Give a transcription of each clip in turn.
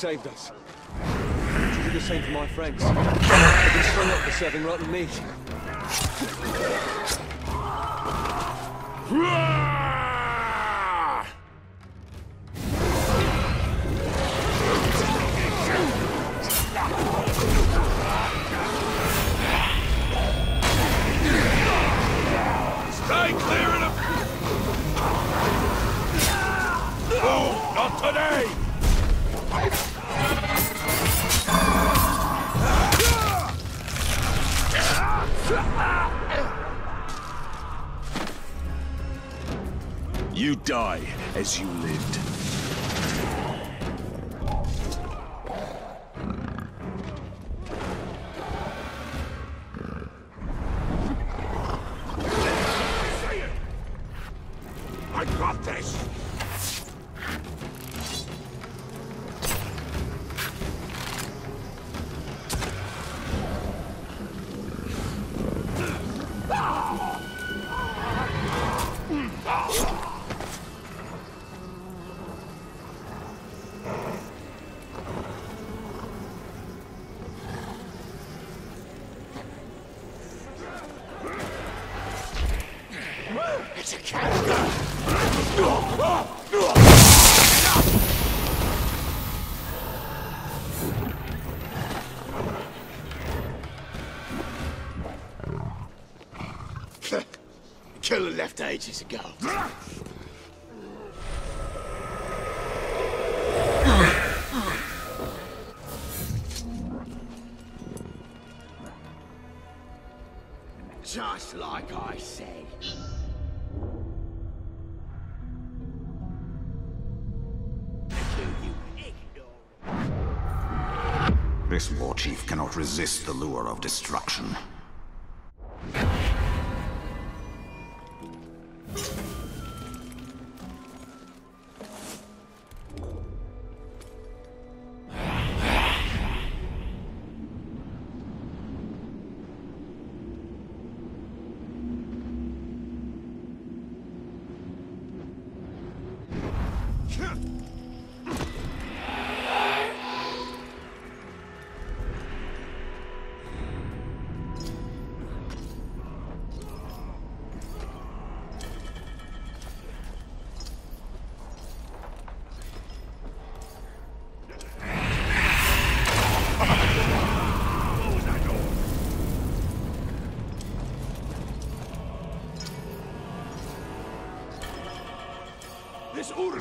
saved us. To do the same for my friends. They've been strung up for serving rotten meat. Stay clear of them! Oh, not today! You die as you lived. I got this! It's a cat! Killer left ages ago. Just like I said. This war chief cannot resist the lure of destruction. This order.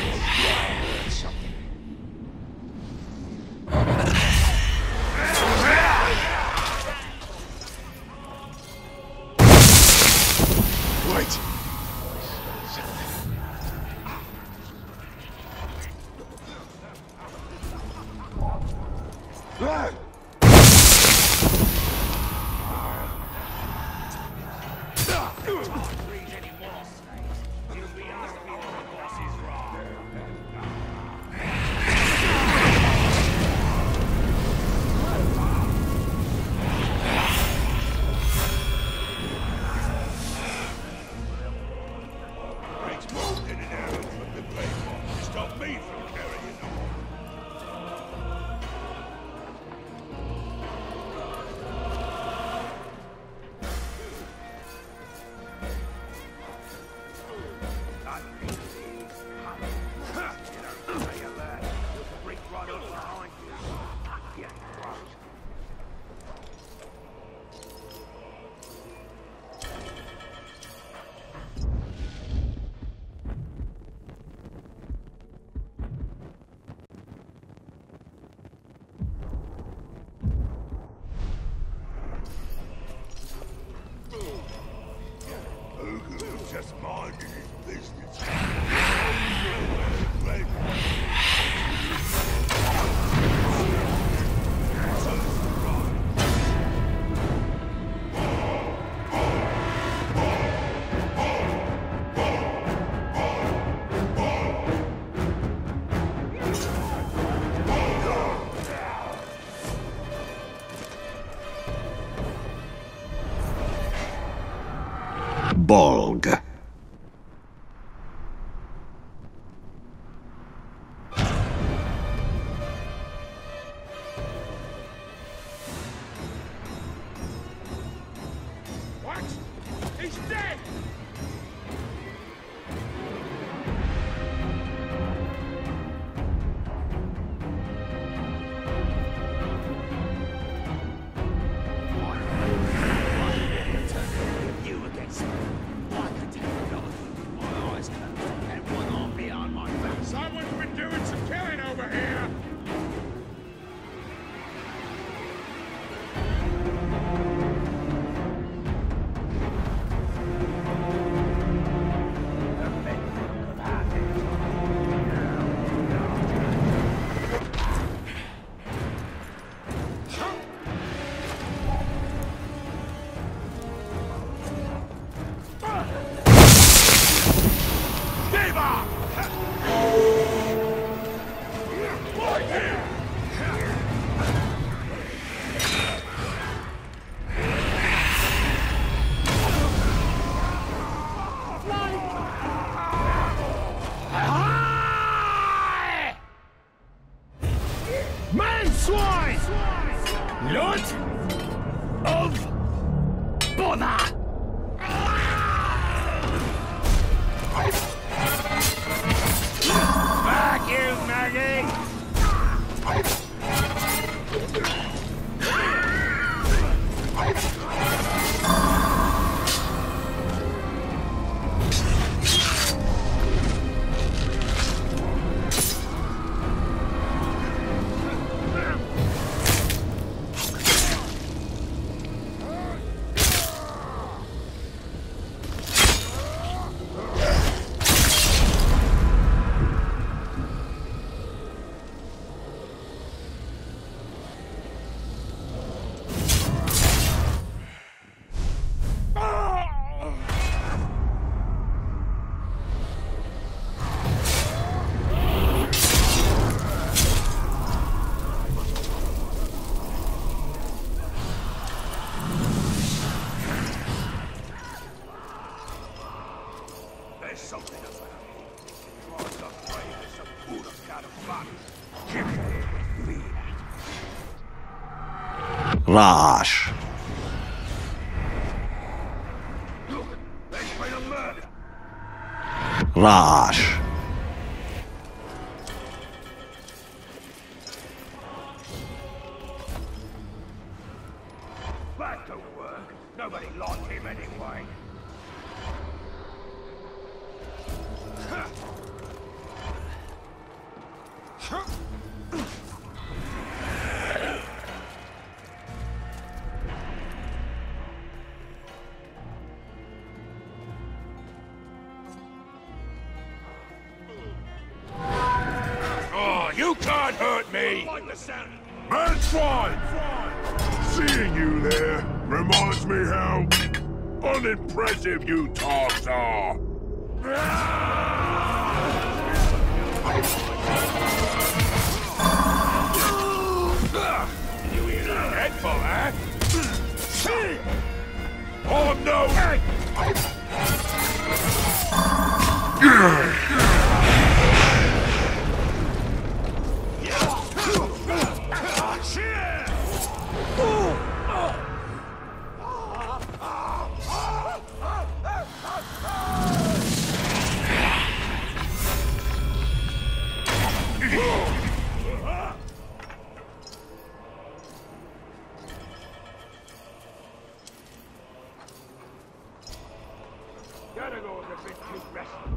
Wait. Stop me from carrying on. Just minding his business. Bolg. He's dead! You against me. I could take a lot of my eyes closed and one arm behind my back. Someone's been doing some killing over here! Man swine! Lord of bother! Back you, Maggie! There's something about it. Tries to play with some good kind of fun. Give it a Rash. Look, there's been a murder. Rash. Back to work. Nobody liked him anyway. Oh, you can't hurt me! Man swine! Seeing you there reminds me how unimpressive you togs are. You eat a headful, eh? Oh no! Gotta go with a bit too restless.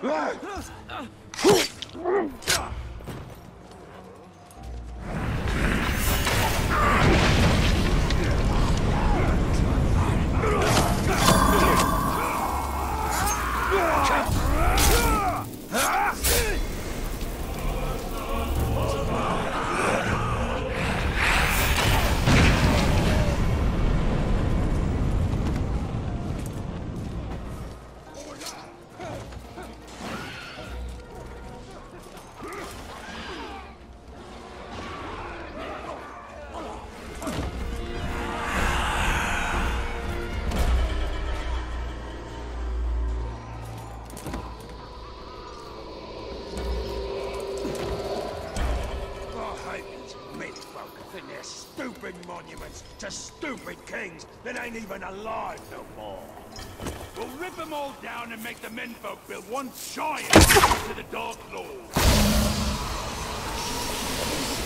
Stupid monuments to stupid kings that ain't even alive no more. We'll rip them all down and make the menfolk build one giant to the Dark Lord.